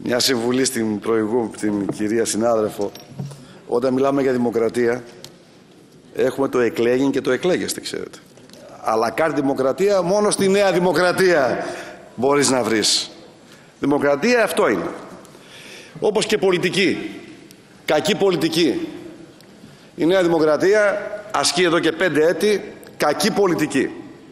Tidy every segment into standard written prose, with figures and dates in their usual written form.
Μια συμβουλή στην την κυρία συνάδελφο. Όταν μιλάμε για δημοκρατία, έχουμε το εκλέγην και το εκλέγεστε, ξέρετε. Αλλά κάρτη δημοκρατία μόνο στη Νέα Δημοκρατία μπορείς να βρεις. Δημοκρατία αυτό είναι. Όπως και πολιτική. Κακή πολιτική. Η Νέα Δημοκρατία ασκεί εδώ και 5 έτη κακή πολιτική.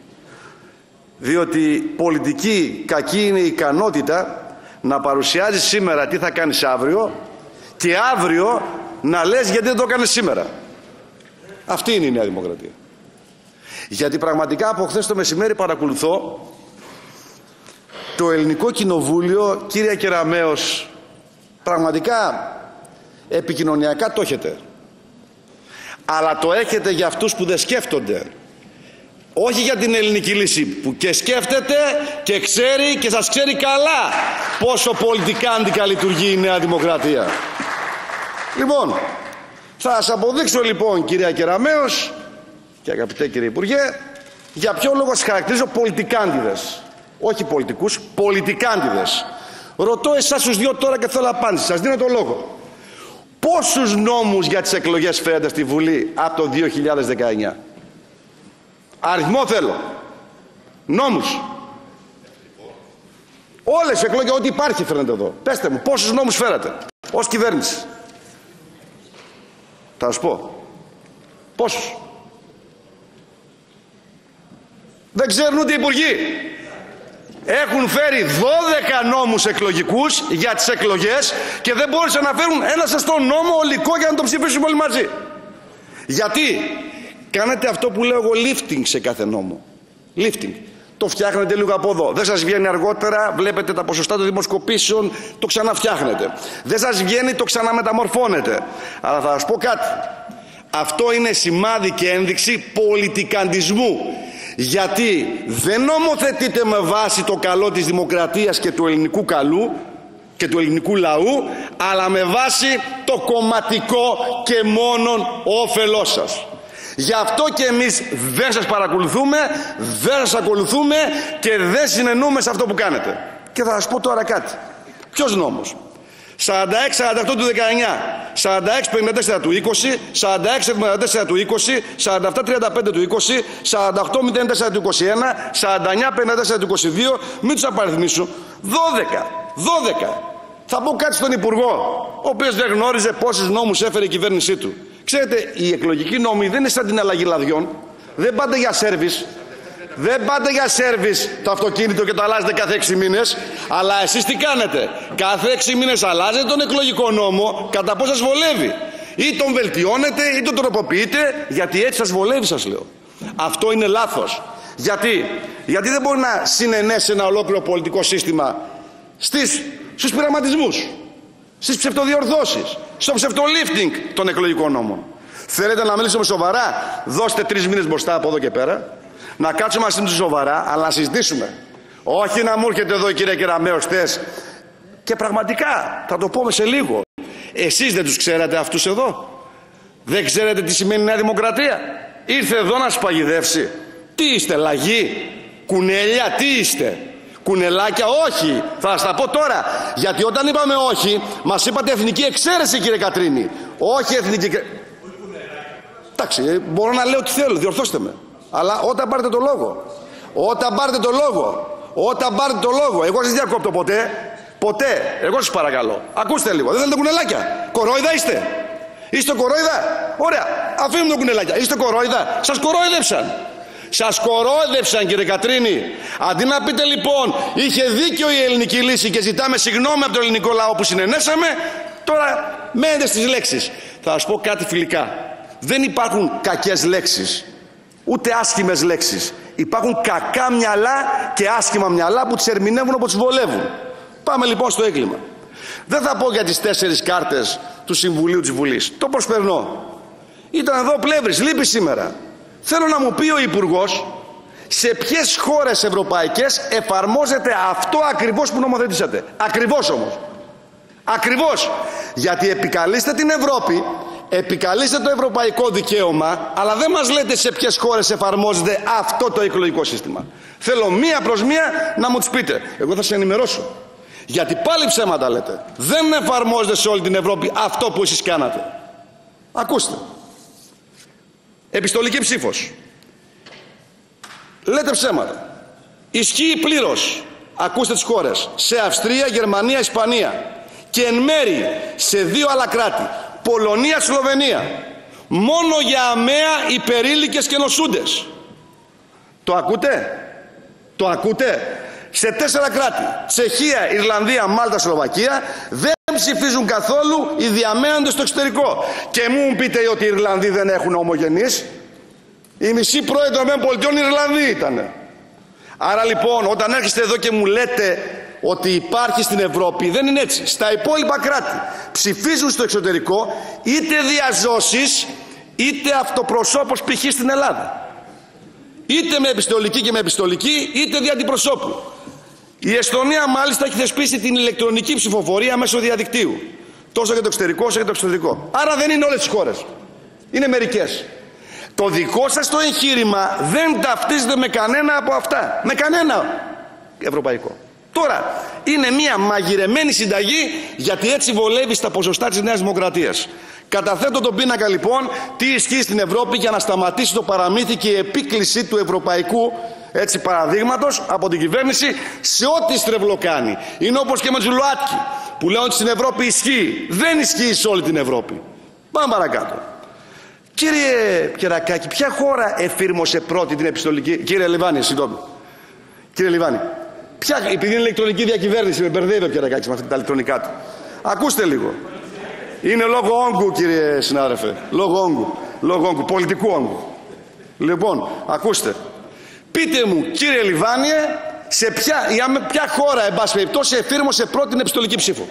Διότι πολιτική κακή είναι η ικανότητα να παρουσιάζεις σήμερα τι θα κάνεις αύριο και αύριο να λες γιατί δεν το έκανες σήμερα. Αυτή είναι η Νέα Δημοκρατία. Γιατί πραγματικά από χθες το μεσημέρι παρακολουθώ το Ελληνικό Κοινοβούλιο, κύριε Κεραμέως, πραγματικά επικοινωνιακά το έχετε. Αλλά το έχετε για αυτούς που δεν σκέφτονται. Όχι για την ελληνική λύση που και σκέφτεται και ξέρει και σας ξέρει καλά πόσο πολιτικά αντικαλειτουργεί η Νέα Δημοκρατία. Λοιπόν, θα σας αποδείξω λοιπόν, κυρία Κεραμέως και αγαπητέ κύριε Υπουργέ, για ποιο λόγο σας χαρακτηρίζω πολιτικάντιδες. Όχι πολιτικούς, πολιτικάντιδες. Ρωτώ εσάς τους δύο τώρα και θέλω απάντηση. Σας δίνω το λόγο. Πόσους νόμους για τις εκλογές φέρετε στη Βουλή από το 2019? Αριθμό θέλω. Νόμους. Όλες οι εκλογές, ό,τι υπάρχει φέρνετε εδώ. Πέστε μου, πόσους νόμους φέρατε ως κυβέρνηση? Θα σας πω. Πόσους? Δεν ξέρουν ούτε οι υπουργοί. Έχουν φέρει 12 νόμους εκλογικούς για τις εκλογές και δεν μπόρεσαν να φέρουν ένα σωστό νόμο ολικό για να το ψηφίσουμε όλοι μαζί. Γιατί? Κάνετε αυτό που λέω εγώ, lifting σε κάθε νόμο. Lifting. Το φτιάχνετε λίγο από εδώ. Δεν σας βγαίνει αργότερα, βλέπετε τα ποσοστά των δημοσκοπήσεων, το ξαναφτιάχνετε. Δεν σας βγαίνει, το ξαναμεταμορφώνετε. Αλλά θα σας πω κάτι. Αυτό είναι σημάδι και ένδειξη πολιτικαντισμού. Γιατί δεν νομοθετείτε με βάση το καλό της δημοκρατίας και του ελληνικού καλού και του ελληνικού λαού, αλλά με βάση το κομματικό και μόνον όφελός σας. Γι' αυτό και εμείς δεν σας παρακολουθούμε, δεν σας ακολουθούμε και δεν συνενούμε σε αυτό που κάνετε. Και θα σας πω τώρα κάτι. Ποιος νόμος? 46-48 του 19, 46-54 του 20, 46-74 του 20, 47-35 του 20, 48-04 του 21, 49-54 του 22, μην τους απαριθμίσω, 12. Θα πω κάτι στον Υπουργό, ο οποίος δεν γνώριζε πόσους νόμους έφερε η κυβέρνησή του. Ξέρετε, οι εκλογικοί νόμοι δεν είναι σαν την αλλαγή λαδιών. Δεν πάτε για σέρβις. Δεν πάτε για σέρβις το αυτοκίνητο και το αλλάζετε κάθε 6 μήνες. Αλλά εσείς τι κάνετε? Κάθε 6 μήνες αλλάζετε τον εκλογικό νόμο κατά πώς σας βολεύει. Ή τον βελτιώνετε ή τον τροποποιείτε, γιατί έτσι σας βολεύει, σας λέω. Αυτό είναι λάθος. Γιατί δεν μπορεί να συνενέσει ένα ολόκληρο πολιτικό σύστημα στους πειραματισμούς, στις ψευτοδιορθώσεις, στο ψευτολίφτινγκ των εκλογικών νόμων. Θέλετε να μιλήσουμε σοβαρά? Δώστε 3 μήνες μπροστά από εδώ και πέρα. Να κάτσουμε μαζί τους σοβαρά, αλλά να συζητήσουμε. Όχι να μου έρχεται εδώ η κυρία Κεραμέως χθες. Και πραγματικά, θα το πούμε σε λίγο. Εσείς δεν τους ξέρατε αυτούς εδώ? Δεν ξέρετε τι σημαίνει Νέα Δημοκρατία? Ήρθε εδώ να σας παγιδεύσει. Τι είστε, λαγί? Κουνέλια, τι είστε? Κουνελάκια? Όχι. Θα σας τα πω τώρα. Γιατί όταν είπαμε όχι, μας είπατε εθνική εξαίρεση, κύριε Κατρίνη. Όχι εθνική. Εντάξει, μπορώ να λέω τι θέλω, διορθώστε με. Αλλά όταν πάρετε το λόγο. Όταν πάρετε το λόγο. Εγώ σας διακόπτω ποτέ. Εγώ σας παρακαλώ. Ακούστε λίγο. Δεν θέλετε κουνελάκια? Κορόιδα είστε? Είστε κορόιδα? Ωραία. Αφήνουμε το κουνελάκια. Είστε κορόιδα? Σας κορόιδεψαν, κύριε Κατρίνη. Αντί να πείτε λοιπόν είχε δίκιο η ελληνική λύση και ζητάμε συγγνώμη από το ελληνικό λαό που συνενέσαμε, τώρα μένετε στις λέξεις. Θα σας πω κάτι φιλικά. Δεν υπάρχουν κακές λέξεις, ούτε άσχημες λέξεις. Υπάρχουν κακά μυαλά και άσχημα μυαλά που τις ερμηνεύουν όπως τις βολεύουν. Πάμε λοιπόν στο έγκλημα. Δεν θα πω για τις 4 κάρτες του Συμβουλίου της Βουλής. Το προσπερνώ. Ήταν εδώ ο Πλεύρης, λείπει σήμερα. Θέλω να μου πει ο Υπουργός σε ποιες χώρες ευρωπαϊκές εφαρμόζεται αυτό ακριβώς που νομοθετήσατε. Ακριβώς όμως. Ακριβώς. Γιατί επικαλείστε την Ευρώπη, επικαλείστε το ευρωπαϊκό δικαίωμα, αλλά δεν μας λέτε σε ποιες χώρες εφαρμόζεται αυτό το εκλογικό σύστημα. Θέλω μία προς μία να μου τις πείτε. Εγώ θα σε ενημερώσω. Γιατί πάλι ψέματα λέτε. Δεν εφαρμόζεται σε όλη την Ευρώπη αυτό που εσείς κάνατε. Ακούστε. Επιστολική ψήφος. Λέτε ψέματα. Ισχύει πλήρως. Ακούστε τις χώρες. Σε Αυστρία, Γερμανία, Ισπανία. Και εν μέρη σε 2 άλλα κράτη. Πολωνία, Σλοβενία. Μόνο για αμαία υπερήλικες και νοσούντες. Το ακούτε? Το ακούτε? Σε 4 κράτη. Τσεχία, Ιρλανδία, Μάλτα, Σλοβακία. Δεν ψηφίζουν καθόλου οι διαμένοντες στο εξωτερικό. Και μου πείτε ότι οι Ιρλανδοί δεν έχουν ομογενείς. Η μισή πρόεδρο των ΗΠΑ Ιρλανδοί ήτανε. Άρα λοιπόν όταν έρχεστε εδώ και μου λέτε ότι υπάρχει στην Ευρώπη, δεν είναι έτσι. Στα υπόλοιπα κράτη ψηφίζουν στο εξωτερικό είτε διαζώσεις είτε αυτοπροσώπως, π.χ. στην Ελλάδα. Είτε με επιστολική και με επιστολική είτε δια αντιπροσώπου. Η Εστονία μάλιστα έχει θεσπίσει την ηλεκτρονική ψηφοφορία μέσω διαδικτύου. Τόσο για το εξωτερικό όσο για το εξωτερικό. Άρα δεν είναι όλες τις χώρες. Είναι μερικές. Το δικό σας το εγχείρημα δεν ταυτίζεται με κανένα από αυτά. Με κανένα ευρωπαϊκό. Τώρα, είναι μια μαγειρεμένη συνταγή γιατί έτσι βολεύει στα ποσοστά της Νέας Δημοκρατίας. Καταθέτω τον πίνακα λοιπόν τι ισχύει στην Ευρώπη για να σταματήσει το παραμύθι και η επίκληση του ευρωπαϊκού έτσι παραδείγματος από την κυβέρνηση σε ό,τι στρεβλό κάνει. Είναι όπως και με τους ΛΟΑΤΚΙ που λένε ότι στην Ευρώπη ισχύει. Δεν ισχύει σε όλη την Ευρώπη. Πάμε παρακάτω. Κύριε Κερακάκη, ποια χώρα εφήρμοσε πρώτη την επιστολική? Κύριε Λιβάνη, συγγνώμη. Κύριε Λιβάνη, επειδή είναι ηλεκτρονική διακυβέρνηση, με μπερδεύει ο Κερακάκης με αυτά τα ηλεκτρονικά του. Ακούστε λίγο. Είναι λόγω όγκου, κύριε συνάδελφε. Λόγω όγκου. Λόγω όγκου. Πολιτικού όγκου. Λοιπόν, ακούστε. Πείτε μου, κύριε Λιβάνιε, σε ποια χώρα, εν πάση περιπτώσει, εφήρμοσε πρώτη την επιστολική ψήφο?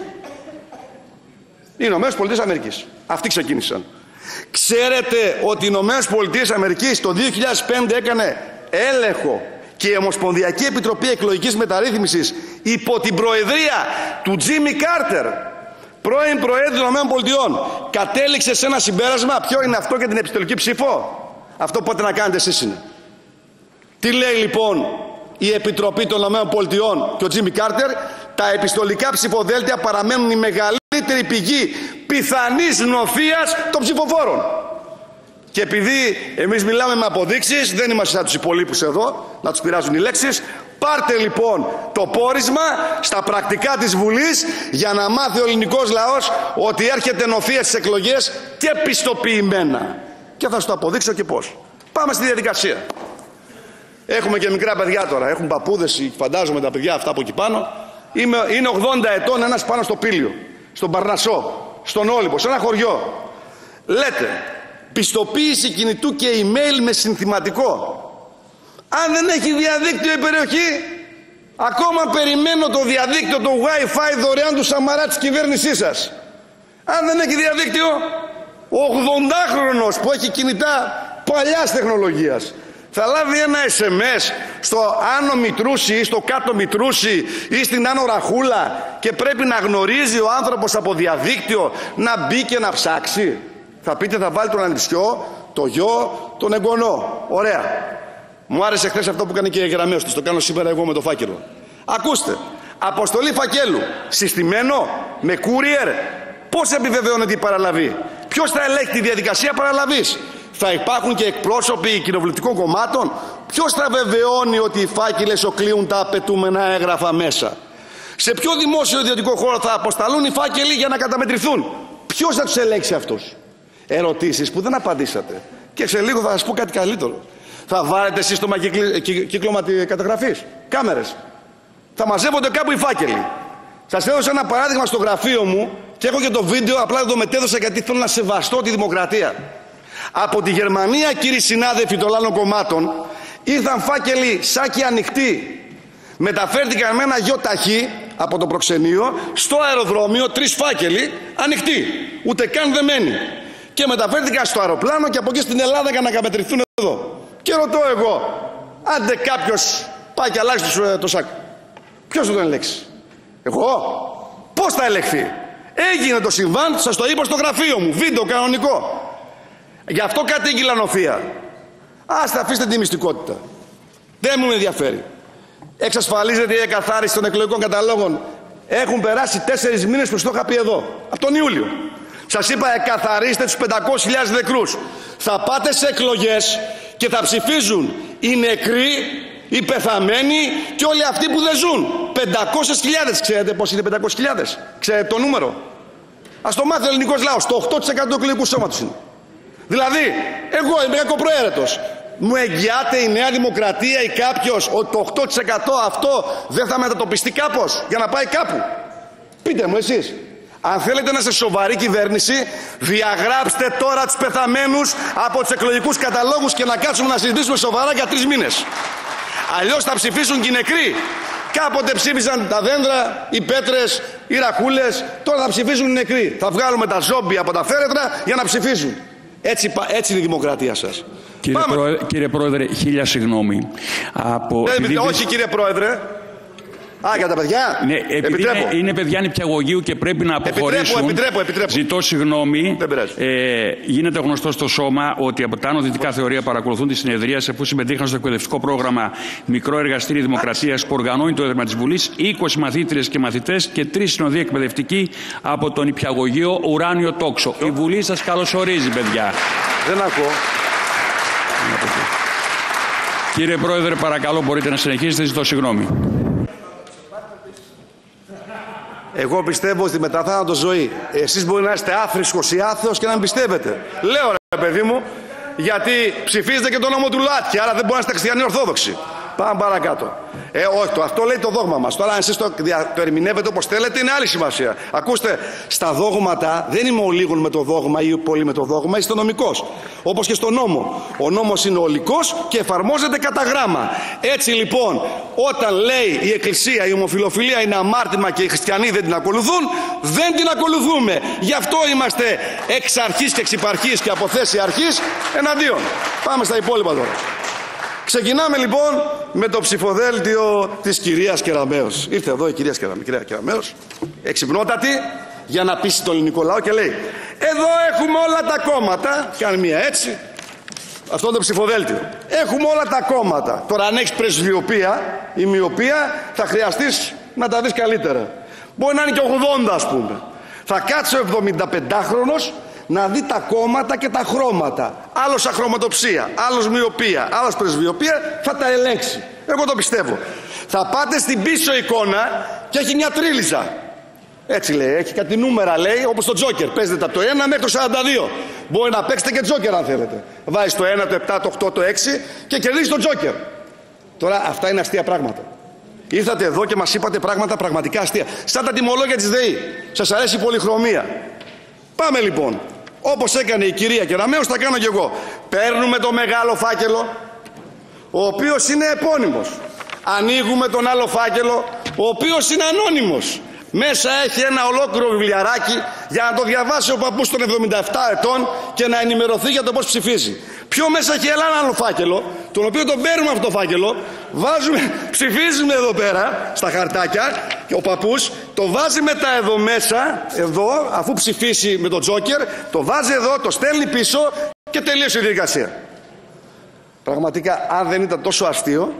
Οι Ηνωμένες Πολιτείες Αμερικής. Αυτοί ξεκίνησαν. Ξέρετε ότι οι Ηνωμένες Πολιτείες Αμερικής το 2005 έκανε έλεγχο και η Ομοσπονδιακή Επιτροπή Εκλογικής Μεταρρύθμισης υπό την προεδρία του Τζίμι Κάρτερ, πρώην Προέδρου των Ηνωμένων Πολιτειών, κατέληξε σε ένα συμπέρασμα? Ποιο είναι αυτό για την επιστολική ψήφο? Αυτό που πάτε να κάνετε εσείς είναι. Τι λέει λοιπόν η Επιτροπή των Ηνωμένων Πολιτειών και ο Τζίμι Κάρτερ? Τα επιστολικά ψηφοδέλτια παραμένουν η μεγαλύτερη πηγή πιθανής νοθείας των ψηφοφόρων. Και επειδή εμείς μιλάμε με αποδείξεις, δεν είμαστε σαν τους υπολείπους εδώ, να τους πειράζουν οι λέξεις, πάρτε λοιπόν το πόρισμα στα πρακτικά της Βουλής για να μάθει ο ελληνικός λαός ότι έρχεται νοθεία στις εκλογές και πιστοποιημένα. Και θα σου το αποδείξω και πώς. Πάμε στη διαδικασία. Έχουμε και μικρά παιδιά τώρα, έχουν παππούδες, φαντάζομαι τα παιδιά αυτά από εκεί πάνω. Είναι 80 ετών ένας πάνω στο Πήλιο, στον Παρνασσό, στον Όλυμπο, σε ένα χωριό. Λέτε, πιστοποίηση κινητού και email με συνθηματικό. Αν δεν έχει διαδίκτυο η περιοχή, ακόμα περιμένω το διαδίκτυο, το Wi-Fi δωρεάν του Σαμαρά της κυβέρνησής σας. Αν δεν έχει διαδίκτυο, ο 80χρονος που έχει κινητά παλιάς τεχνολογίας θα λάβει ένα SMS στο Άνω Μητρούσι ή στο Κάτω Μητρούσι ή στην Άνω Ραχούλα και πρέπει να γνωρίζει ο άνθρωπος από διαδίκτυο να μπει και να ψάξει? Θα πείτε θα βάλει τον ανιψιό, το γιο, τον εγγονό. Ωραία. Μου άρεσε χθες αυτό που έκανε και η Γραμμαίος της. Το κάνω σήμερα εγώ με το φάκελο. Ακούστε. Αποστολή φακέλου. Συστημένο με courier. Πώς επιβεβαιώνεται η παραλαβή? Ποιος θα ελέγχει τη διαδικασία παραλαβής? Θα υπάρχουν και εκπρόσωποι κοινοβουλευτικών κομμάτων? Ποιος θα βεβαιώνει ότι οι φάκελες οκλείουν τα απαιτούμενα έγγραφα μέσα? Σε ποιο δημόσιο ιδιωτικό χώρο θα αποσταλούν οι φάκελοι για να καταμετρηθούν? Ποιος θα τους ελέγξει αυτούς? Ερωτήσεις που δεν απαντήσατε. Και σε λίγο θα σας πω κάτι καλύτερο. Θα βάλετε σύστημα κύκλωμα καταγραφής? Κάμερες? Θα μαζεύονται κάπου οι φάκελοι. Σας έδωσα ένα παράδειγμα στο γραφείο μου και έχω και το βίντεο, απλά δεν το μετέδωσα γιατί θέλω να σεβαστώ τη δημοκρατία. Από τη Γερμανία, κύριοι συνάδελφοι των άλλων κομμάτων, ήρθαν φάκελοι σάκοι ανοιχτοί. Μεταφέρθηκαν με ένα γιο ταχύ από το προξενείο στο αεροδρόμιο, 3 φάκελοι ανοιχτοί, ούτε καν δεμένοι. Και μεταφέρθηκαν στο αεροπλάνο και από εκεί στην Ελλάδα για να καταμετρηθούν εδώ. Και ρωτώ εγώ, άντε κάποιος πάει και αλλάξει το σάκ, ποιος θα τον ελέγξει? Εγώ? Πώς θα ελεγχθεί? Έγινε το συμβάν, σας το είπα στο γραφείο μου, βίντεο κανονικό. Γι' αυτό κατήγγειλα νοθεία. Ας αφήστε τη μυστικότητα. Δεν μου ενδιαφέρει. Εξασφαλίζεται η εκαθάριση των εκλογικών καταλόγων Έχουν περάσει 4 μήνες που το είχα πει εδώ, από τον Ιούλιο. Σας είπα, εκαθαρίστε τους 500.000 νεκρούς. Θα πάτε σε εκλογές και θα ψηφίζουν οι νεκροί, οι πεθαμένοι και όλοι αυτοί που δεν ζουν. 500.000. Ξέρετε πώς είναι 500.000? Ξέρετε το νούμερο? Ας το μάθει ο ελληνικός λαός. Το 8% του εκλογικού σώματος είναι. Δηλαδή, εγώ είμαι κακοπροαίρετος. Μου εγγυάται η Νέα Δημοκρατία ή κάποιος ότι το 8% αυτό δεν θα μετατοπιστεί κάπως για να πάει κάπου? Πείτε μου εσείς. Αν θέλετε να είστε σοβαρή κυβέρνηση, διαγράψτε τώρα τους πεθαμένους από τους εκλογικούς καταλόγους και να κάτσουμε να συζητήσουμε σοβαρά για 3 μήνες. Αλλιώς θα ψηφίσουν και οι νεκροί. Κάποτε ψήφισαν τα δέντρα, οι πέτρες, οι ρακούλες. Τώρα θα ψηφίσουν οι νεκροί. Θα βγάλουμε τα ζόμπι από τα φέρετρα για να ψηφίζουν. Έτσι είναι η δημοκρατία σας. Κύριε Πρόεδρε, 1000 συγγνώμη. Όχι κύριε Πρόεδρε. Για τα παιδιά. Ναι, επειδή είναι παιδιά νηπιαγωγείου και πρέπει να αποχωρήσουν. Επιτρέπω. Ζητώ συγγνώμη. Γίνεται γνωστό στο σώμα ότι από τα Άνω Δυτικά Θεωρία παρακολουθούν τη συνεδρίαση αφού συμμετείχαν στο εκπαιδευτικό πρόγραμμα Μικρό Εργαστήριο Δημοκρατίας που οργανώνει το Έδρυμα της Βουλής 20 μαθήτριες και μαθητές και 3 συνοδοί εκπαιδευτικοί από το νηπιαγωγείο Ουράνιο Τόξο. Η Βουλή σας καλωσορίζει, παιδιά. Δεν ακούω. Κύριε Πρόεδρε, παρακαλώ, μπορείτε να συνεχίσετε. Ζητώ συγγνώμη. Εγώ πιστεύω στη μεταθάνατο ζωή. Εσείς μπορεί να είστε άφρισκος ή άθεος και να μην πιστεύετε. Λέω ρε παιδί μου, γιατί ψηφίζετε και το νόμο του ΛΟΑΤΚΙ, άρα δεν μπορεί να είστε χριστιανοί ορθόδοξοι. Πάμε παρακάτω. Όχι, αυτό λέει το δόγμα μας. Τώρα, αν εσείς το ερμηνεύετε όπως θέλετε, είναι άλλη σημασία. Ακούστε, στα δόγματα δεν είμαι ο λίγων με το δόγμα ή πολύ με το δόγμα, είστε νομικός. Όπως και στο νόμο. Ο νόμος είναι ολικός και εφαρμόζεται κατά γράμμα. Έτσι λοιπόν, όταν λέει η Εκκλησία η ομοφυλοφιλία είναι αμάρτημα και οι χριστιανοί δεν την ακολουθούν, δεν την ακολουθούμε. Γι' αυτό είμαστε εξ αρχής και εξ υπαρχής και από θέση αρχής εναντίον. Πάμε στα υπόλοιπα τώρα. Ξεκινάμε λοιπόν με το ψηφοδέλτιο της κυρίας Κεραμέως. Ήρθε εδώ η κυρία Κεραμέως, εξυπνότατη, για να πείσει το ελληνικό λαό και λέει: εδώ έχουμε όλα τα κόμματα. Κάνει μία έτσι. Αυτό είναι το ψηφοδέλτιο. Έχουμε όλα τα κόμματα. Τώρα, αν έχεις πρεσβειοπία ή μοιοπία, θα χρειαστείς να τα δεις καλύτερα. Μπορεί να είναι και 80, ας πούμε. Θα κάτσει ο 75χρονος να δει τα κόμματα και τα χρώματα. Άλλος αχρωματοψία, άλλος μοιοπία, άλλος πρεσβειοπία, θα τα ελέγξει. Εγώ το πιστεύω. Θα πάτε στην πίσω εικόνα και έχει μια τρίλιζα. Έτσι λέει, έχει κάτι νούμερα λέει, όπως το Τζόκερ. Παίζετε από το 1 μέχρι το 42. Μπορεί να παίξετε και Τζόκερ αν θέλετε. Βάζεις το 1, το 7, το 8, το 6 και κερδίζεις το Τζόκερ. Τώρα αυτά είναι αστεία πράγματα. Ήρθατε εδώ και μας είπατε πράγματα πραγματικά αστεία. Σαν τα τιμολόγια της ΔΕΗ. Σας αρέσει η πολυχρωμία. Πάμε λοιπόν. Όπως έκανε η κυρία Κεραμέως, θα κάνω κι εγώ. Παίρνουμε το μεγάλο φάκελο, ο οποίος είναι επώνυμος. Ανοίγουμε τον άλλο φάκελο, ο οποίος είναι ανώνυμος. Μέσα έχει ένα ολόκληρο βιβλιαράκι για να το διαβάσει ο παππούς των 77 ετών και να ενημερωθεί για το πώς ψηφίζει. Πιο μέσα έχει ένα άλλο φάκελο, τον οποίο τον παίρνουμε αυτό το φάκελο, ψηφίζουμε εδώ πέρα στα χαρτάκια και ο παππούς το βάζει μετά εδώ μέσα, εδώ, αφού ψηφίσει με τον Τζόκερ, το βάζει εδώ, το στέλνει πίσω και τελείωσε η διαδικασία. Πραγματικά, αν δεν ήταν τόσο αστείο,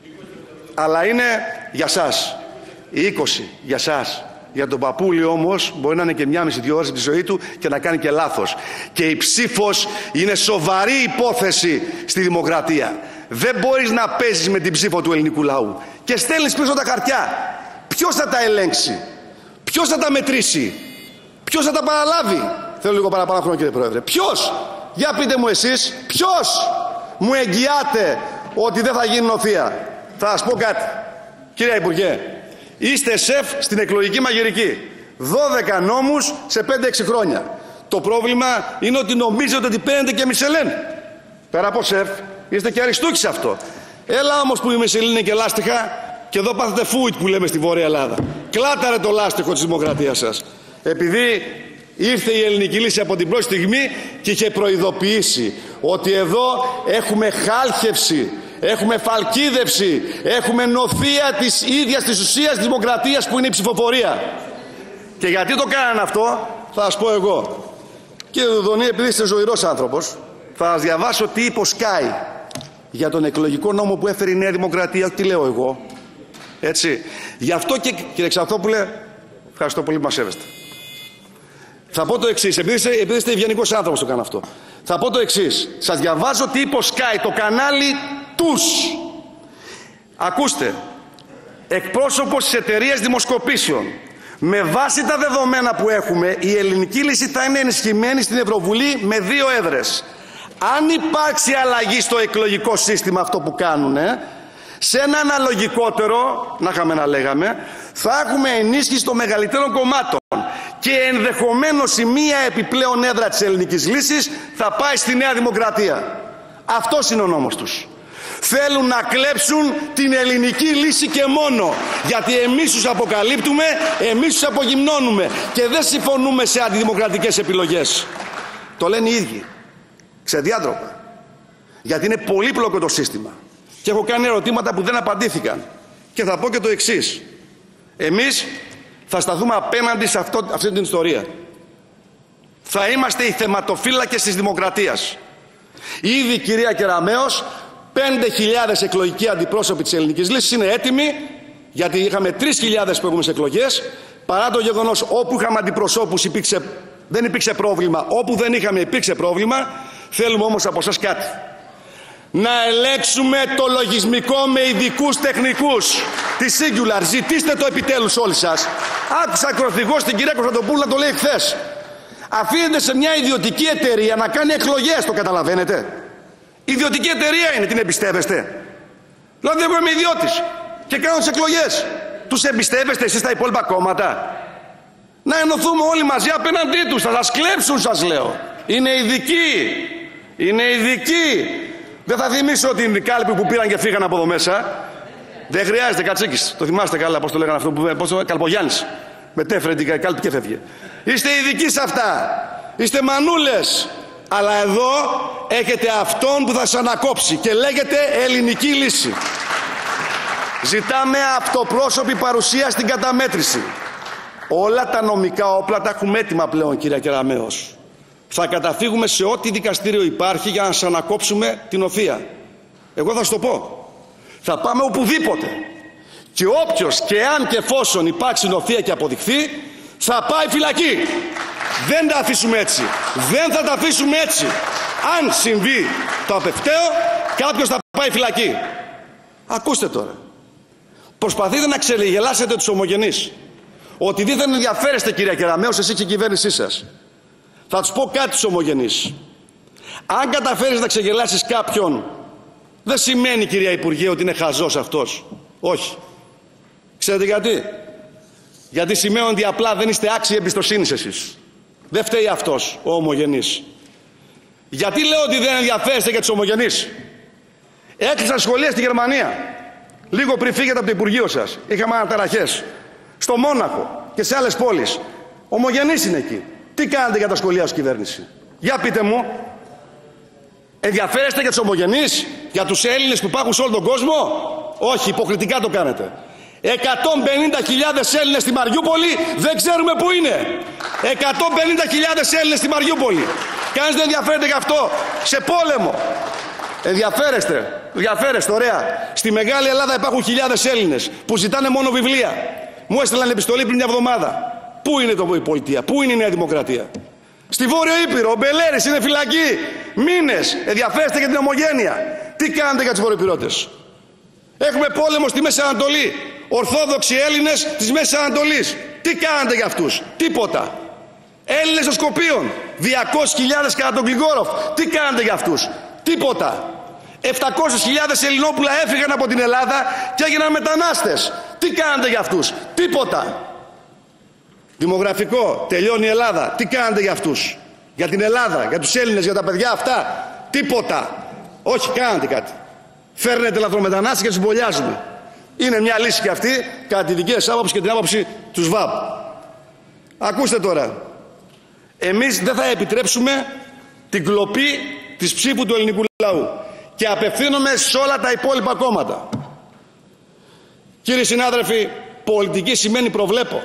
αλλά είναι για σας. Οι 20 για σας. Για τον παππούλη όμως μπορεί να είναι και 1,5-2 ώρες από τη ζωή του και να κάνει και λάθος. Και η ψήφος είναι σοβαρή υπόθεση στη δημοκρατία. Δεν μπορείς να παίζεις με την ψήφο του ελληνικού λαού. Και στέλνεις πίσω τα χαρτιά. Ποιος θα τα ελέγξει? Ποιος θα τα μετρήσει? Ποιος θα τα παραλάβει? Θέλω λίγο παραπάνω χρόνο κύριε Πρόεδρε. Ποιος? Για πείτε μου εσείς. Ποιος μου εγγυάται ότι δεν θα γίνει νοθεία? Θα σας πω κάτι. Κύριε Υπουργέ. Είστε σεφ στην εκλογική μαγειρική. 12 νόμους σε 5-6 χρόνια. Το πρόβλημα είναι ότι νομίζετε ότι παίρνετε και Μισελέν. Πέρα από σεφ, είστε και αριστούχοι σε αυτό. Έλα όμως που η Μισελέν είναι και λάστιχα και εδώ πάθετε φούιτ που λέμε στη Βόρεια Ελλάδα. Κλάταρε το λάστιχο της δημοκρατίας σας. Επειδή ήρθε η ελληνική λύση από την πρώτη στιγμή και είχε προειδοποιήσει ότι εδώ έχουμε χάλχευση. Έχουμε φαλκίδευση, έχουμε νοθεία της ίδιας της ουσίας της δημοκρατίας που είναι η ψηφοφορία. Και γιατί το κάνανε αυτό, θα σας πω εγώ. Κύριε Δουδονή, επειδή είστε ζωηρός άνθρωπος, θα σας διαβάσω τι είπε ο Σκάι για τον εκλογικό νόμο που έφερε η Νέα Δημοκρατία, τι λέω εγώ. Έτσι. Γι' αυτό και κύριε Ξανθόπουλε, Ευχαριστώ πολύ που μας σέβεστε. Θα πω το εξής, επειδή είστε ευγενικός άνθρωπος το κάνω αυτό. Θα πω το εξής. Σας διαβάζω τι είπε ο Sky, το κανάλι τους. Ακούστε. Εκπρόσωπος της εταιρείας δημοσκοπήσεων. Με βάση τα δεδομένα που έχουμε, η ελληνική λύση θα είναι ενισχυμένη στην Ευρωβουλή με 2 έδρες. Αν υπάρξει αλλαγή στο εκλογικό σύστημα αυτό που κάνουνε, σε ένα αναλογικότερο, να είχαμε να λέγαμε, θα έχουμε ενίσχυση των μεγαλύτερων κομμάτων. Και ενδεχομένως η μία επιπλέον έδρα της ελληνικής λύσης θα πάει στη Νέα Δημοκρατία. Αυτός είναι ο νόμος τους. Θέλουν να κλέψουν την ελληνική λύση και μόνο. Γιατί εμείς τους αποκαλύπτουμε, εμείς τους απογυμνώνουμε. Και δεν συμφωνούμε σε αντιδημοκρατικές επιλογές. Το λένε οι ίδιοι. Ξεδιάντροπα. Γιατί είναι πολύπλοκο το σύστημα. Και έχω κάνει ερωτήματα που δεν απαντήθηκαν. Και θα πω και το εξής. Εμείς θα σταθούμε απέναντι σε αυτή την ιστορία. Θα είμαστε οι θεματοφύλακες της δημοκρατίας. Ήδη, κυρία Κεραμέως, 5.000 εκλογικοί αντιπρόσωποι της ελληνικής λύσης είναι έτοιμοι, γιατί είχαμε 3.000 προηγούμενες εκλογές, παρά το γεγονός όπου είχαμε αντιπροσώπους δεν υπήρξε πρόβλημα, όπου δεν είχαμε υπήρξε πρόβλημα. Θέλουμε όμως από εσάς κάτι. Να ελέγξουμε το λογισμικό με ειδικούς τεχνικούς τη Singular. Ζητήστε το επιτέλους όλοι σας. Άκουσα ακροθυγώς την κυρία Κωνσταντοπούλου να το λέει χθες. Αφήνεται σε μια ιδιωτική εταιρεία να κάνει εκλογές, το καταλαβαίνετε? Ιδιωτική εταιρεία είναι, την εμπιστεύεστε? Δηλαδή εγώ είμαι ιδιώτης και κάνω τις εκλογές. Τους εμπιστεύεστε εσείς τα υπόλοιπα κόμματα? Να ενωθούμε όλοι μαζί απέναντί τους, θα σας κλέψουν σας λέω. Είναι ειδικοί. Είναι ειδικοί. Δεν θα θυμίσω την κάλπη που πήραν και φύγαν από εδώ μέσα. Δεν χρειάζεται, Κατσίκης. Το θυμάστε καλά πώς το λέγανε αυτό, Καλπογιάννης. Μετέφερε την κάλπη και φεύγε. Είστε ειδικοί σε αυτά. Είστε μανούλες. Αλλά εδώ έχετε αυτόν που θα σας ανακόψει και λέγεται ελληνική λύση. Ζητάμε αυτοπρόσωπη παρουσία στην καταμέτρηση. Όλα τα νομικά όπλα τα έχουμε έτοιμα πλέον, κυρία Κεραμέως. Θα καταφύγουμε σε ό,τι δικαστήριο υπάρχει για να σας ανακόψουμε την οθεία. Εγώ θα σας το πω. Θα πάμε οπουδήποτε. Και όποιος και αν και εφόσον υπάρξει νοθεία και αποδειχθεί, θα πάει φυλακή. Δεν τα αφήσουμε έτσι. Δεν θα τα αφήσουμε έτσι. Αν συμβεί το απευταίο, κάποιος θα πάει φυλακή. Ακούστε τώρα. Προσπαθείτε να ξεγελάσετε τους ομογενείς. Ότι δεν ενδιαφέρεστε, κυρία Κεραμέως, εσείς και η κυβέρνησή σας. Θα τους πω κάτι στους ομογενείς. Αν καταφέρεις να ξεγελάσεις κάποιον, δεν σημαίνει, κυρία Υπουργέ, ότι είναι χαζός αυτός. Όχι. Ξέρετε γιατί? Γιατί σημαίνει ότι απλά δεν είστε άξιοι εμπιστοσύνης εσείς. Δεν φταίει αυτός ο ομογενής. Γιατί λέω ότι δεν ενδιαφέρεστε για τους ομογενείς? Έκλεισαν σχολεία στη Γερμανία. Λίγο πριν φύγετε από το Υπουργείο σας. Είχαμε αναταραχές. Στο Μόναχο και σε άλλες πόλεις. Ομογενείς είναι εκεί. Τι κάνετε για τα σχολεία ως κυβέρνηση? Για πείτε μου. Ενδιαφέρεστε για τους ομογενείς? Για τους Έλληνες που υπάρχουν σε όλο τον κόσμο? Όχι, υποκριτικά το κάνετε. 150.000 Έλληνες στη Μαριούπολη δεν ξέρουμε πού είναι. 150.000 Έλληνες στη Μαριούπολη. Κανείς δεν ενδιαφέρεται γι' αυτό. Σε πόλεμο. Ενδιαφέρεστε, ωραία. Στη Μεγάλη Ελλάδα υπάρχουν χιλιάδες Έλληνες που ζητάνε μόνο βιβλία. Μου έστειλαν επιστολή πριν μια εβδομάδα. Πού είναι η πολιτεία, πού είναι η Νέα Δημοκρατία? Στη Βόρειο Ήπειρο, ο Μπελέρης είναι φυλακή. Μήνες. Ενδιαφέρεστε για την ομογένεια. Τι κάνετε για τους βορειοπυρώτες? Έχουμε πόλεμο στη Μέση Ανατολή. Ορθόδοξοι Έλληνες της Μέσης Ανατολής. Τι κάνετε για αυτούς? Τίποτα. Έλληνες των Σκοπίων. 200.000 κατά τον Γκλιγκόροφ. Τι κάνετε για αυτούς? Τίποτα. 700.000 Ελληνόπουλα έφυγαν από την Ελλάδα και έγιναν μετανάστες. Τι κάνετε για αυτούς? Τίποτα. Δημογραφικό, τελειώνει η Ελλάδα. Τι κάνετε για αυτούς? Για την Ελλάδα, για τους Έλληνες, για τα παιδιά αυτά? Τίποτα. Όχι, κάνετε κάτι. Φέρνετε λαθρομετανάστες και τους μπολιάζουμε. Είναι μια λύση και αυτή, κατά τη δική σας άποψη και την άποψη του ΣΒΑΠ. Ακούστε τώρα. Εμείς δεν θα επιτρέψουμε την κλοπή της ψήφου του ελληνικού λαού. Και απευθύνομαι σε όλα τα υπόλοιπα κόμματα. Κύριοι συνάδελφοι, πολιτική σημαίνει προβλέπω.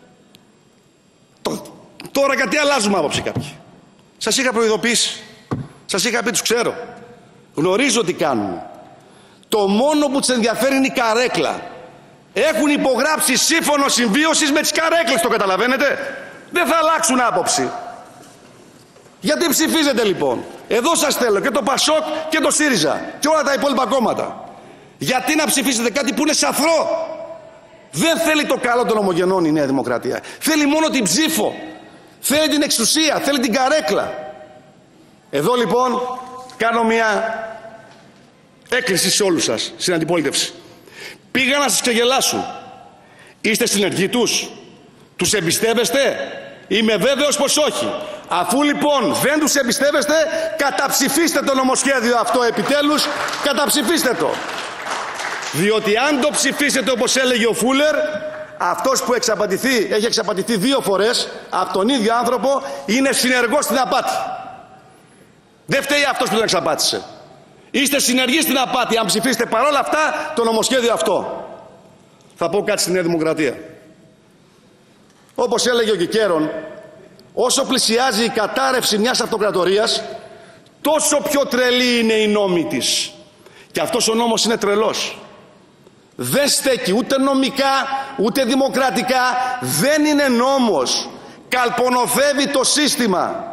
Τώρα γιατί αλλάζουμε άποψη κάποιοι? Σας είχα προειδοποιήσει. Σας είχα πει τους ξέρω. Γνωρίζω τι κάνουν. Το μόνο που τους ενδιαφέρει είναι η καρέκλα. Έχουν υπογράψει σύμφωνο συμβίωσης με τις καρέκλες, το καταλαβαίνετε. Δεν θα αλλάξουν άποψη. Γιατί ψηφίζετε λοιπόν? Εδώ σας θέλω και το Πασόκ και το ΣΥΡΙΖΑ και όλα τα υπόλοιπα κόμματα. Γιατί να ψηφίσετε κάτι που είναι σαθρό? Δεν θέλει το καλό των ομογενών η Νέα Δημοκρατία. Θέλει μόνο την ψήφο. Θέλει την εξουσία. Θέλει την καρέκλα. Εδώ λοιπόν κάνω μια έκκληση σε όλους σας στην αντιπολίτευση. Πήγαν να σας ξεγελάσουν. Είστε συνεργοί τους? Τους εμπιστεύεστε? Είμαι βέβαιος πως όχι. Αφού λοιπόν δεν τους εμπιστεύεστε, καταψηφίστε το νομοσχέδιο αυτό επιτέλους. Καταψηφίστε το. Διότι αν το ψηφίσετε όπως έλεγε ο Φούλερ, αυτός που έχει εξαπατηθεί 2 φορές από τον ίδιο άνθρωπο, είναι συνεργός στην απάτη. Δεν φταίει αυτός που τον εξαπάτησε. Είστε συνεργοί στην απάτη αν ψηφίσετε παρόλα αυτά το νομοσχέδιο αυτό. Θα πω κάτι στη Νέα Δημοκρατία. Όπως έλεγε ο Κικέρον, όσο πλησιάζει η κατάρρευση μιας αυτοκρατορίας, τόσο πιο τρελή είναι η νόμη της. Και αυτός ο νόμος είναι τρελός. Δεν στέκει ούτε νομικά, ούτε δημοκρατικά. Δεν είναι νόμος. Καλπονοθεύει το σύστημα.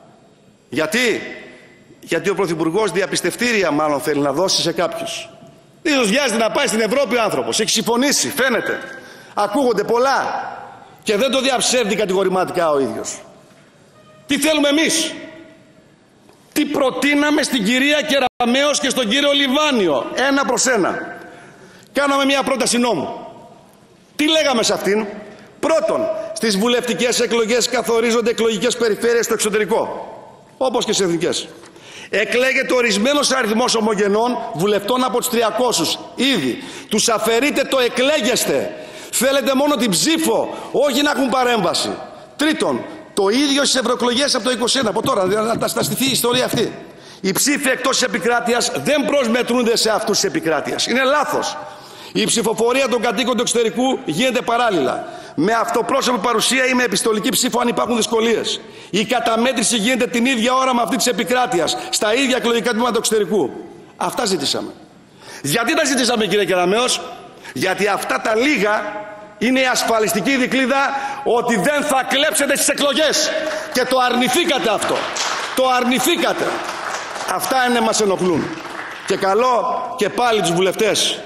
Γιατί ο Πρωθυπουργός διαπιστευτήρια μάλλον θέλει να δώσει σε κάποιους. Ίσως βιάζεται να πάει στην Ευρώπη ο άνθρωπος. Έχει συμφωνήσει, φαίνεται. Ακούγονται πολλά. Και δεν το διαψεύδει κατηγορηματικά ο ίδιος. Τι θέλουμε εμείς? Τι προτείναμε στην κυρία Κεραμέως και στον κύριο Λιβάνιο? 1 προς 1. Κάναμε μια πρόταση νόμου. Τι λέγαμε σε αυτήν? Πρώτον, στις βουλευτικές εκλογές καθορίζονται εκλογικές περιφέρειες στο εξωτερικό, όπως και στις εθνικές. Εκλέγεται ορισμένος αριθμός ομογενών βουλευτών από τους 300. Ήδη. Τους αφαιρείτε το εκλέγεστε. Θέλετε μόνο την ψήφο, όχι να έχουν παρέμβαση. Τρίτον, το ίδιο στις ευρωεκλογές από το 2021, από τώρα, να σταθεί η ιστορία αυτή. Οι ψήφοι εκτός της επικράτειας δεν προσμετρούνται σε αυτούς της επικράτειας. Είναι λάθος. Η ψηφοφορία των κατοίκων του εξωτερικού γίνεται παράλληλα. Με αυτοπρόσωπη παρουσία ή με επιστολική ψήφο αν υπάρχουν δυσκολίες. Η καταμέτρηση γίνεται την ίδια ώρα με αυτή της επικράτειας, στα ίδια εκλογικά τμήματα του εξωτερικού. Αυτά ζητήσαμε. Γιατί τα ζητήσαμε, κύριε Κεραμέως? Γιατί αυτά τα λίγα είναι η ασφαλιστική δικλείδα ότι δεν θα κλέψετε στις εκλογές. Και το αρνηθήκατε αυτό. Το αρνηθήκατε. Αυτά είναι μας ενοχλούν. Και καλό και πάλι τους βουλευτές.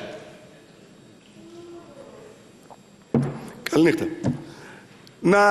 Καληνύχτα. Να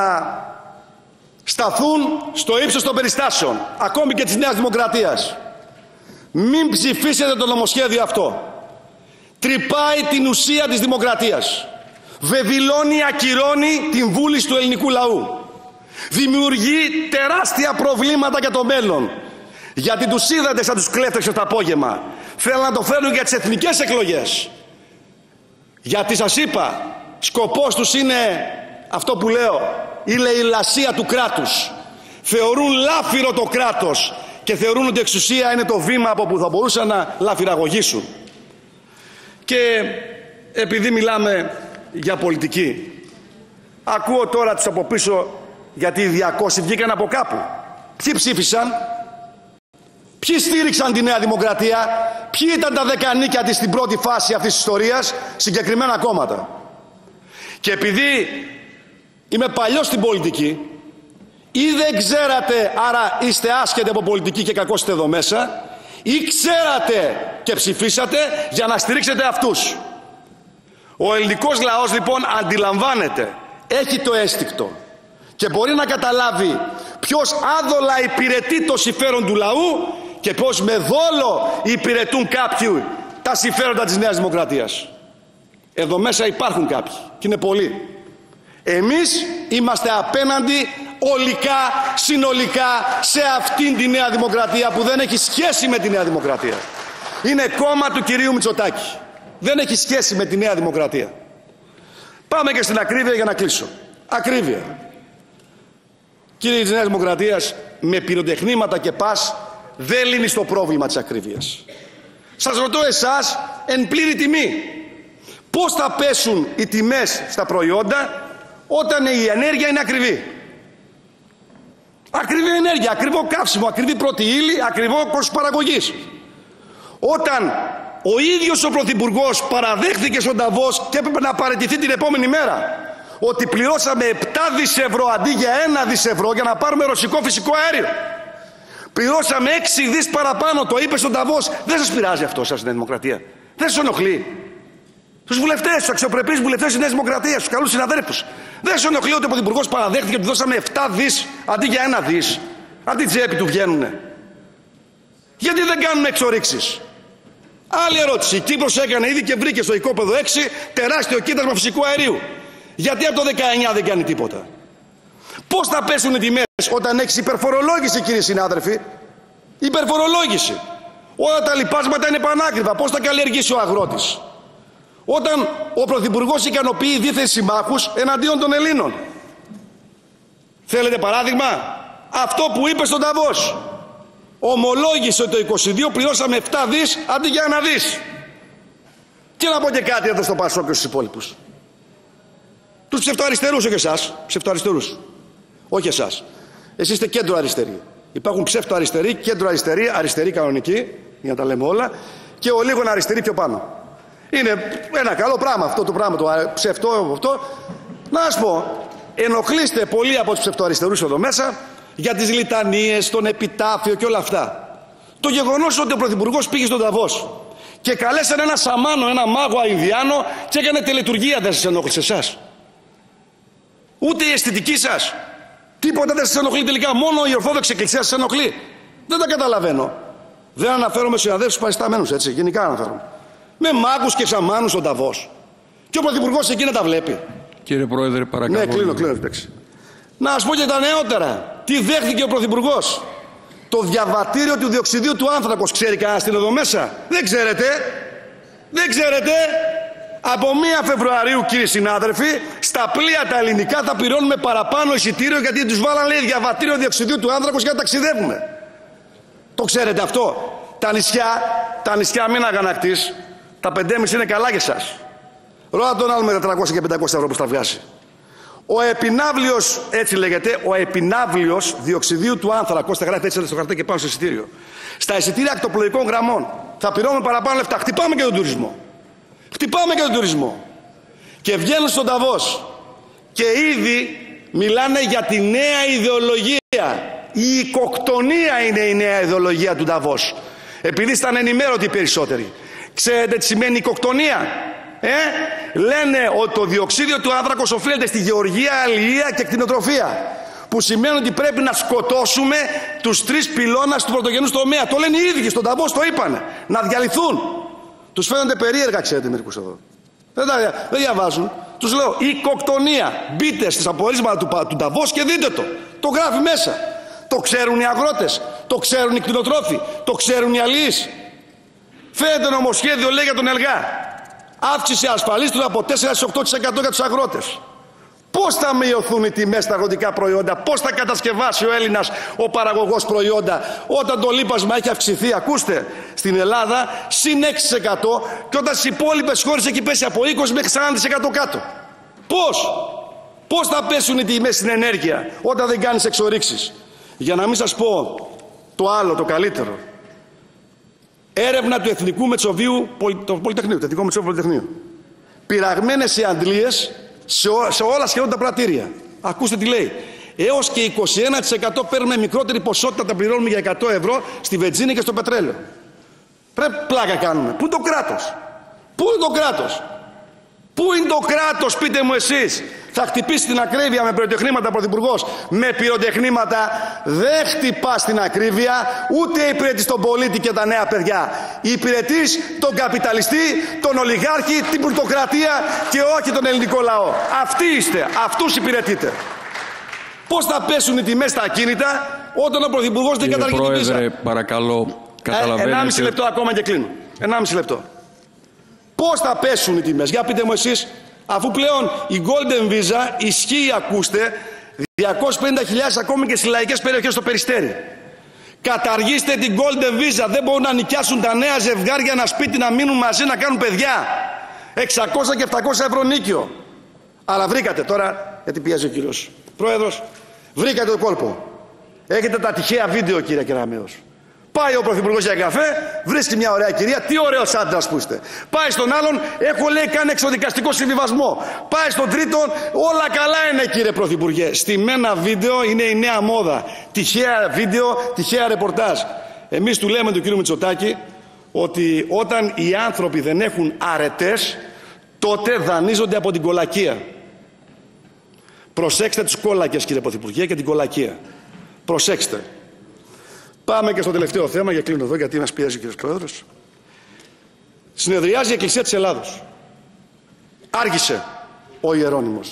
σταθούν στο ύψος των περιστάσεων, ακόμη και της Νέας Δημοκρατίας. Μην ψηφίσετε το νομοσχέδιο αυτό. Τρυπάει την ουσία της δημοκρατίας. Βεβηλώνει, ακυρώνει την βούληση του ελληνικού λαού. Δημιουργεί τεράστια προβλήματα για το μέλλον. Γιατί τους είδατε σαν τους κλέφτες το απόγευμα. Θέλουν να το φέρουν για τις εθνικές εκλογές. Γιατί σας είπα, σκοπός τους είναι αυτό που λέω, η λαιλασία του κράτους. Θεωρούν λάφυρο το κράτος και θεωρούν ότι η εξουσία είναι το βήμα από που θα μπορούσαν να λαφυραγωγήσουν. Και επειδή μιλάμε για πολιτική, ακούω τώρα τους από πίσω, γιατί οι 200 βγήκαν από κάπου. Ποιοι ψήφισαν? Ποιοι στήριξαν τη Νέα Δημοκρατία? Ποιοι ήταν τα δεκανίκια της στην πρώτη φάση αυτής της ιστορίας? Συγκεκριμένα κόμματα. Και επειδή είμαι παλιός στην πολιτική, ή δεν ξέρατε, άρα είστε άσχετοι από πολιτική και κακώς είστε εδώ μέσα, ή ξέρατε και ψηφίσατε για να στηρίξετε αυτούς. Ο ελληνικός λαός λοιπόν αντιλαμβάνεται, έχει το αίσθηκτο και μπορεί να καταλάβει ποιος άδολα υπηρετεί το συμφέρον του λαού και ποιος με δόλο υπηρετούν κάποιοι τα συμφέροντα της Νέας Δημοκρατίας. Εδώ μέσα υπάρχουν κάποιοι και είναι πολλοί. Εμείς είμαστε απέναντι ολικά, συνολικά σε αυτήν τη Νέα Δημοκρατία που δεν έχει σχέση με τη Νέα Δημοκρατία. Είναι κόμμα του κυρίου Μητσοτάκη. Δεν έχει σχέση με τη Νέα Δημοκρατία. Πάμε και στην ακρίβεια για να κλείσω. Ακρίβεια. Κύριοι της Νέας Δημοκρατίας, με πυροτεχνήματα και πας δεν λύνει το πρόβλημα της ακρίβειας. Σας ρωτώ εσάς εν πλήρη τιμή. Πώς θα πέσουν οι τιμές στα προϊόντα όταν η ενέργεια είναι ακριβή? Ακριβή ενέργεια, ακριβό καύσιμο, ακριβή πρώτη ύλη, ακριβό κόστος παραγωγής. Όταν ο ίδιος ο Πρωθυπουργός παραδέχθηκε στον Νταβός και έπρεπε να παραιτηθεί την επόμενη μέρα ότι πληρώσαμε 7 δις ευρώ αντί για 1 δις ευρώ για να πάρουμε ρωσικό φυσικό αέριο. Πληρώσαμε 6 δις παραπάνω, το είπε στον Νταβός. Δεν σας πειράζει αυτό σας, Νέα Δημοκρατία? Δεν σας ενοχλεί? Τους βουλευτές, τους αξιοπρεπείς βουλευτές της Νέας Δημοκρατίας, τους καλούς συναδέλφους, δεν σας ενοχλεί ότι ο Πρωθυπουργός παραδέχτηκε ότι δώσαμε 7 δις αντί για 1 δις? Αντί τσέπη του βγαίνουνε. Γιατί δεν κάνουμε εξορίξεις? Άλλη ερώτηση. Η Κύπρος έκανε ήδη και βρήκε στο οικόπεδο 6 τεράστιο κοίτασμα φυσικού αερίου. Γιατί από το 19 δεν κάνει τίποτα? Πώς θα πέσουν οι τιμές όταν έχεις υπερφορολόγηση, κύριοι συνάδελφοι? Υπερφορολόγηση. Όλα τα λοιπάσματα είναι πανάκριβα. Πώς θα καλλιεργήσει ο αγρότης? Όταν ο Πρωθυπουργός ικανοποιεί δίθεν συμμάχους εναντίον των Ελλήνων. Θέλετε παράδειγμα? Αυτό που είπε στον Νταβός. Ομολόγησε ότι το 22 πληρώσαμε 7 δις αντί για 1 δις. Και να πω και κάτι εδώ στο Πασόκ και στους υπόλοιπους. Τους ψευτοαριστερούς, όχι εσάς. Ψευτοαριστερούς. Όχι εσάς. Εσείς είστε κέντρο αριστεροί. Υπάρχουν ψευτοαριστεροί, κέντρο αριστεροί, αριστεροί κανονικοί, για να τα λέμε όλα, και ο λίγον αριστεροί πιο πάνω. Είναι ένα καλό πράγμα αυτό το πράγμα, το ψευτό αυτό. Να σας πω, ενοχλείστε πολύ από τους ψευτοαριστερούς εδώ μέσα για τις λιτανίες, τον επιτάφιο και όλα αυτά. Το γεγονός ότι ο Πρωθυπουργός πήγε στον Νταβός και καλέσανε ένα σαμάνο, ένα μάγο Ινδιάνο και έκανε τελετουργία, δεν σας ενόχλησε εσάς? Ούτε η αισθητική σας? Τίποτα δεν σας ενοχλεί τελικά? Μόνο η Ορθόδοξη Εκκλησία σας ενοχλεί? Δεν τα καταλαβαίνω. Δεν αναφέρομαι στους συναδέλφους παρισταμένους, έτσι, γενικά αναφέρομαι. Με μάγους και σαμάνους στον Νταβός. Και ο Πρωθυπουργός εκεί να τα βλέπει. Κύριε Πρόεδρε, παρακαλώ. Ναι, κλείνω, εντάξει. Να σας πω και τα νεότερα. Τι δέχθηκε ο Πρωθυπουργός? Το διαβατήριο του διοξιδίου του άνθρακος. Ξέρει κανένας τι είναι εδώ μέσα? Δεν ξέρετε? Δεν ξέρετε? Από 1 Φεβρουαρίου, κύριοι συνάδελφοι, στα πλοία τα ελληνικά θα πληρώνουμε παραπάνω εισιτήριο, γιατί τους βάλαν, λέει, διαβατήριο διοξιδίου του άνθρακος για να ταξιδεύουμε. Το ξέρετε αυτό? Τα νησιά μην αγανακτείς. Τα 5,5 είναι καλά για εσάς. Ρώτα τον άλλο με 400 και 500 ευρώ που θα βγάζει. Ο επινάβλιος, έτσι λέγεται, ο επινάβλιος διοξιδίου του άνθρακος, θα γράφει έτσι στο χαρτί και πάνω στο εισιτήριο. Στα εισιτήρια ακτοπλοϊκών γραμμών θα πληρώνουμε παραπάνω λεφτά. Χτυπάμε και τον τουρισμό. Χτυπάμε και τον τουρισμό. Και βγαίνουν στον Νταβός και ήδη μιλάνε για τη νέα ιδεολογία. Η οικοκτονία είναι η νέα ιδεολογία του Νταβός. Επειδή ήταν ενημέρωτοι οι περισσότεροι. Ξέρετε τι σημαίνει οικοκτονία? Λένε ότι το διοξίδιο του άνθρακος οφείλεται στη γεωργία, αλληλεία και κτηνοτροφία. Που σημαίνει ότι πρέπει να σκοτώσουμε τους 3 πυλώνας του πρωτογενούς τομέα. Το λένε οι ίδιοι, στον Νταβός το είπανε. Να διαλυθούν. Τους φαίνονται περίεργα, ξέρετε, μερικούς εδώ. Δεν διαβάζουν. Τους λέω, οικοκτονία. Μπείτε στις απορίσματα του Νταβός και δείτε το. Το γράφει μέσα. Το ξέρουν οι αγρότες. Το ξέρουν οι κτηνοτρόφοι. Το ξέρουν οι αλληλείς. Φαίνεται νομοσχέδιο, λέει, για τον ΕΛΓΑ. Αύξηση ασφαλίστρου από 4% σε 8% για τους αγρότες. Πώς θα μειωθούν οι τιμές στα αγροτικά προϊόντα? Πώς θα κατασκευάσει ο Έλληνας, ο παραγωγός προϊόντα, όταν το λίπασμα έχει αυξηθεί, ακούστε, στην Ελλάδα συν 6%, και όταν στις υπόλοιπες χώρες έχει πέσει από 20 μέχρι 40% κάτω? Πώς θα πέσουν οι τιμές στην ενέργεια όταν δεν κάνεις εξορίξεις? Για να μην σας πω το άλλο, το καλύτερο. Έρευνα του Εθνικού Μετσοβίου Πολυτεχνείου, Εθνικό Μετσόβιο Πολυτεχνείου. Πειραγμένες σε αντλίες σε όλα σχεδόν τα πρατήρια. Ακούστε τι λέει. Έως και 21% παίρνουμε μικρότερη ποσότητα, τα πληρώνουμε για 100 ευρώ στη βενζίνη και στο πετρέλαιο. Πρέπει πλάκα κάνουμε. Πού είναι το κράτος? Πού είναι το κράτος? Πού είναι το κράτος, πείτε μου εσείς? Θα χτυπήσει την ακρίβεια με πυροτεχνήματα Πρωθυπουργός? Με πυροτεχνήματα δεν χτυπάς την ακρίβεια, ούτε υπηρετείς τον πολίτη και τα νέα παιδιά. Υπηρετείς τον καπιταλιστή, τον ολιγάρχη, την πλουτοκρατία και όχι τον ελληνικό λαό. Αυτοί είστε, αυτούς υπηρετείτε. Πώς θα πέσουν οι τιμές στα ακίνητα όταν ο Πρωθυπουργός δεν καταργεί την βίζα? Πρόεδρε, παρακαλώ, καταλαβαίνετε. 1,5 λεπτό ακόμα και κλείνω. 1,5 λεπτό. Πώς θα πέσουν οι τιμές? Για πείτε μου εσείς, αφού πλέον η Golden Visa ισχύει, ακούστε, 250.000 ακόμη και στις λαϊκές περιοχές στο Περιστέρι. Καταργήστε την Golden Visa. Δεν μπορούν να νοικιάσουν τα νέα ζευγάρια ένα σπίτι, να μείνουν μαζί, να κάνουν παιδιά. 600 και 700 ευρώ νίκιο. Αλλά βρήκατε τώρα, γιατί πιέζει ο κύριος Πρόεδρος, βρήκατε το κόλπο. Έχετε τα τυχαία βίντεο, κύριε Κεραμέως. Πάει ο πρωθυπουργός για καφέ, βρίσκει μια ωραία κυρία, τι ωραίος άντρας που είστε. Πάει στον άλλον, έχω λέει κάνει εξοδικαστικό συμβιβασμό. Πάει στον τρίτον, όλα καλά είναι κύριε πρωθυπουργέ. Στημένα βίντεο είναι η νέα μόδα. Τυχαία βίντεο, τυχαία ρεπορτάζ. Εμείς του λέμε του κύριου Μητσοτάκη ότι όταν οι άνθρωποι δεν έχουν αρετές, τότε δανείζονται από την κολακία. Προσέξτε τους κόλακες κύριε πρωθυπουργέ και την κολακία. Προσέξτε. Πάμε και στο τελευταίο θέμα, για κλείνω εδώ γιατί μας πιέζει ο κύριος Πρόεδρος. Συνεδριάζει η Εκκλησία της Ελλάδος. Άργησε ο Ιερώνυμος.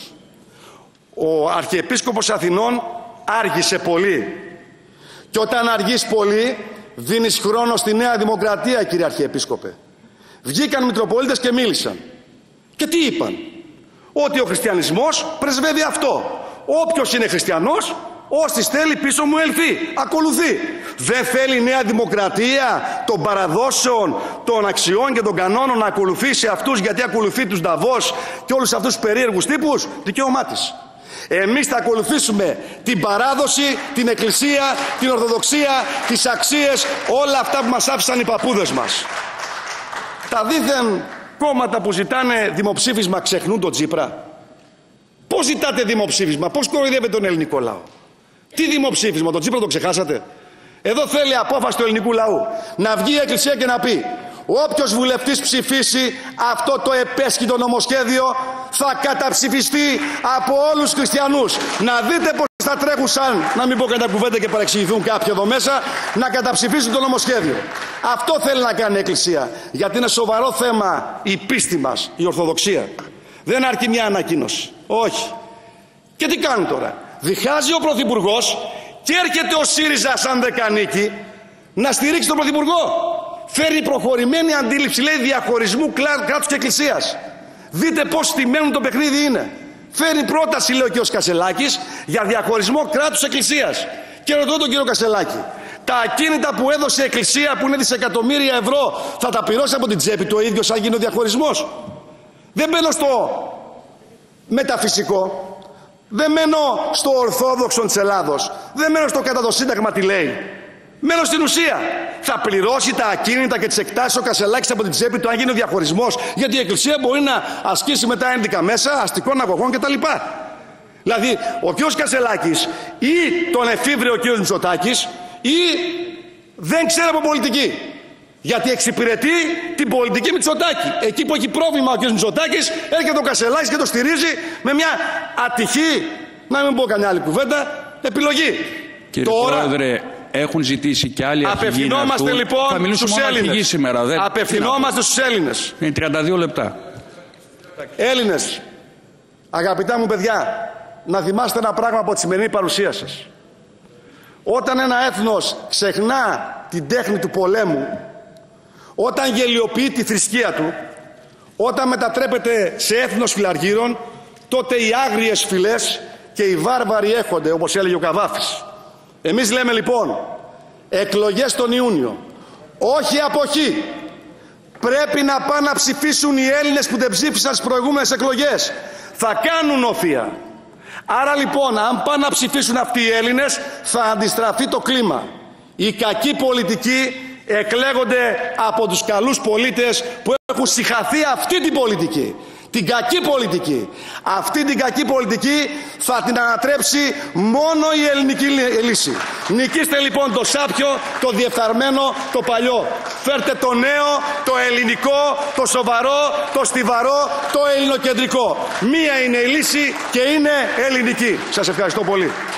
Ο Αρχιεπίσκοπος Αθηνών άργησε πολύ. Και όταν αργείς πολύ, δίνεις χρόνο στη Νέα Δημοκρατία, κύριε Αρχιεπίσκοπε. Βγήκαν Μητροπολίτες και μίλησαν. Και τι είπαν? Ότι ο χριστιανισμός πρεσβεύει αυτό. Όποιος είναι χριστιανός, όσοι θέλει πίσω μου ελθεί, ακολουθεί. Δεν θέλει η Νέα Δημοκρατία των παραδόσεων, των αξιών και των κανόνων να ακολουθήσει αυτούς γιατί ακολουθεί τους Νταβός και όλους αυτούς τους περίεργους τύπους? Δικαίωμά της. Εμείς θα ακολουθήσουμε την παράδοση, την Εκκλησία, την Ορθοδοξία, τις αξίες, όλα αυτά που μας άφησαν οι παππούδες μας. Τα δίθεν κόμματα που ζητάνε δημοψήφισμα ξεχνούν τον Τσίπρα. Πώς ζητάτε δημοψήφισμα, πώς κοροϊδεύετε τον ελληνικό λαό? Τι δημοψήφισμα, τον Τσίπρα το ξεχάσατε? Εδώ θέλει απόφαση του ελληνικού λαού. Να βγει η Εκκλησία και να πει: όποιος βουλευτής ψηφίσει αυτό το επέσχυτο νομοσχέδιο θα καταψηφιστεί από όλους τους χριστιανούς. Να δείτε πως θα τρέχουν σαν, να μην πω κατά κουβέντα και παρεξηγηθούν κάποιοι εδώ μέσα, να καταψηφίσουν το νομοσχέδιο. Αυτό θέλει να κάνει η Εκκλησία. Γιατί είναι σοβαρό θέμα η πίστη μας, η Ορθοδοξία. Δεν αρκεί μια ανακοίνωση. Όχι. Και τι κάνουν τώρα? Διχάζει ο Πρωθυπουργός και έρχεται ο ΣΥΡΙΖΑ σαν δεκανίκη να στηρίξει τον Πρωθυπουργό. Φέρει προχωρημένη αντίληψη, λέει, διαχωρισμού κράτους και εκκλησίας. Δείτε πώς στημένουν το παιχνίδι είναι. Φέρει πρόταση, λέει ο κ. Κασσελάκης, για διαχωρισμό κράτους εκκλησίας. Και ρωτώ τον κύριο Κασσελάκη, τα ακίνητα που έδωσε η Εκκλησία, που είναι δισεκατομμύρια ευρώ, θα τα πληρώσει από την τσέπη του ο ίδιος αν γίνει ο διαχωρισμός? Δεν μπαίνω στο μεταφυσικό. Δεν μένω στο ορθόδοξο της Ελλάδος. Δεν μένω στο κατά το Σύνταγμα τι λέει. Μένω στην ουσία. Θα πληρώσει τα ακίνητα και τις εκτάσεις ο Κασσελάκης από την τσέπη του αν γίνει ο διαχωρισμός? Γιατί η Εκκλησία μπορεί να ασκήσει μετά ένδικα μέσα, αστικών αγωγών κτλ. Δηλαδή ο κ. Κασσελάκης ή τον εφήβρε ο κ. Μητσοτάκης ή δεν ξέρει από πολιτική. Γιατί εξυπηρετεί την πολιτική Μητσοτάκη. Εκεί που έχει πρόβλημα ο κ. Μητσοτάκης, έρχεται ο Κασσελάκης και το στηρίζει με μια ατυχή, να μην πω καμιά άλλη κουβέντα, επιλογή. Κύριε Πρόεδρε, έχουν ζητήσει και άλλοι αρχηγοί. Απευθυνόμαστε λοιπόν στους Έλληνες. Σήμερα, απευθυνόμαστε στους Έλληνες. Είναι 32 λεπτά. Έλληνες, αγαπητά μου παιδιά, να θυμάστε ένα πράγμα από τη σημερινή παρουσία σας. Όταν ένα έθνος ξεχνά την τέχνη του πολέμου, όταν γελιοποιεί τη θρησκεία του, όταν μετατρέπεται σε έθνος φιλαργύρων, τότε οι άγριες φυλές και οι βάρβαροι έχονται, όπως έλεγε ο Καβάφης. Εμείς λέμε λοιπόν, εκλογές τον Ιούνιο, όχι αποχή. Πρέπει να πάνε να ψηφίσουν οι Έλληνες που δεν ψήφισαν στις προηγούμενες εκλογές. Θα κάνουν οθεία. Άρα λοιπόν, αν πάνε να ψηφίσουν αυτοί οι Έλληνες, θα αντιστραφεί το κλίμα. Οι κακοί πολιτικοί εκλέγονται από τους καλούς πολίτες που έχουν συχαθεί αυτή την πολιτική. Την κακή πολιτική. Αυτή την κακή πολιτική θα την ανατρέψει μόνο η ελληνική λύση. Νικήστε λοιπόν το σάπιο, το διεφθαρμένο, το παλιό. Φέρτε το νέο, το ελληνικό, το σοβαρό, το στιβαρό, το ελληνοκεντρικό. Μία είναι η λύση και είναι ελληνική. Σας ευχαριστώ πολύ.